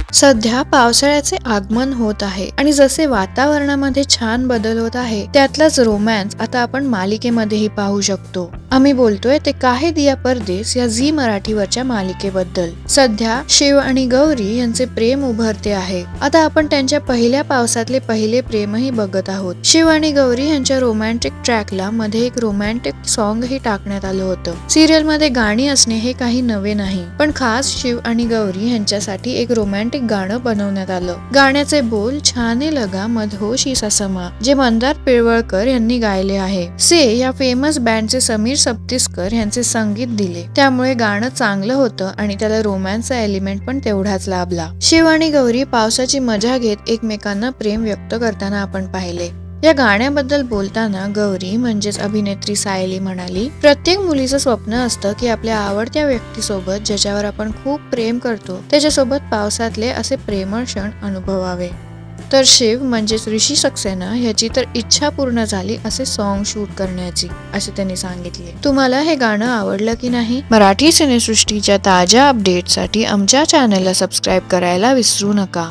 सध्या पावसाळ्याचे आगमन होत आहे आणि जसे वातावरणामध्ये छान बदल होत आहे त्यातलाच रोमॅन्स आता आपण मालिकेमध्येही पाहू शकतो। आम्ही बोलतोय ते काहे दिया परदेस या झी मराठीवरच्या मालिकेबद्दल। सध्या शिव आणि गौरी यांचे प्रेम उभरते आहे। आता आपण त्यांच्या पहिल्या पावसातले पहिले प्रेमही बघत आहोत। शिव आणि गौरी यांच्या रोमॅन्टिक ट्रॅकला मध्ये एक रोमॅन्टिक सॉन्ग ही टाकण्यात आलं होतं। सिरियल मध्ये गाणी असणे हे काही नवे नाही, पण खास शिव आणि गौरी यांच्यासाठी एक रोमॅन्टिक गाणं बनवण्यात आलं। गाण्याचे बोल छाने लगा मधोशी समा जे मंदार पिळवळकर यांनी गायले आहे। से या फेमस बँडचे समीर सप्तीसकर यांचे संगीत दिले, त्यामुळे गाणं चांगलं होतं आणि त्याला रोमॅन्सचा एलिमेंट पण तेवढाच लाभला। शिव आणि गौरी पावसाची मजा घेत एकमेकांना प्रेम व्यक्त करताना आपण पाहिले। या गाण्याबद्दल बोलताना गौरी म्हणजेच अभिनेत्री सायली म्हणाली, प्रत्येक मुलीचं स्वप्न असतं की आपल्या आवडत्या व्यक्तीसोबत ज्याच्यावर आपण खूप प्रेम करतो त्याच्यासोबत पावसातले असे प्रेमळ क्षण अनुभवावे। तर शिव म्हणजेच ऋषी सक्सेना ह्याची तर इच्छा पूर्ण झाली असे सॉन्ग शूट करण्याची, असे त्यांनी सांगितले। तुम्हाला हे गाणं आवडलं की नाही? मराठी सिनेसृष्टीच्या ताज्या अपडेटसाठी आमच्या चॅनलला सबस्क्राईब करायला विसरू नका।